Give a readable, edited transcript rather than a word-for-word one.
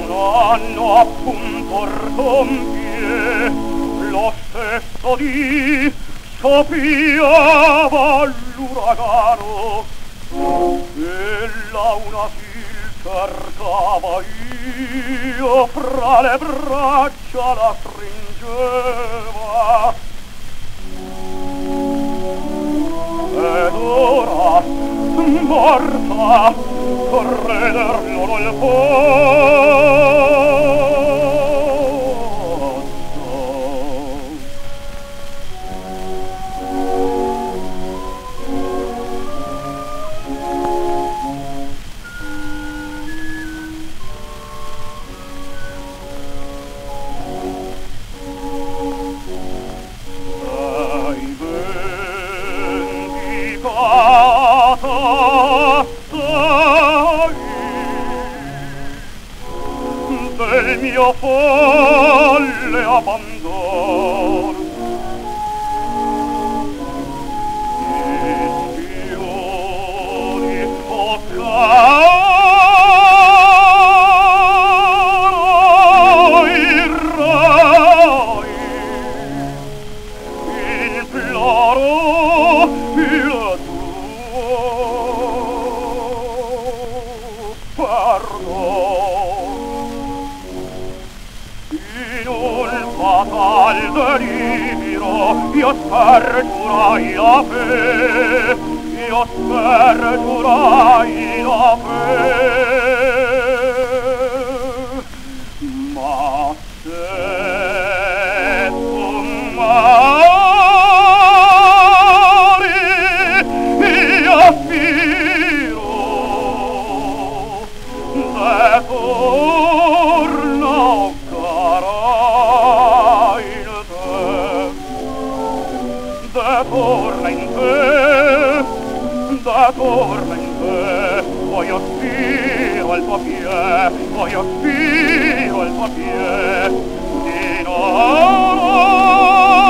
un anno appunto rompie, lo stesso dì soffiava l'uragano, ella una sil cercava, io fra le braccia la stringeva. Ed ora, morta, correder loro il del mio folle abbandono. Istioni o caro irrai, imploro il tuo perdono. In un fatal delirio io sperdurai la fe, io sperdurai la fe. Ma se tu mari, io aspiro de torno torna in te, poi aspiro al tuo piede, poi aspiro al tuo piede, di no.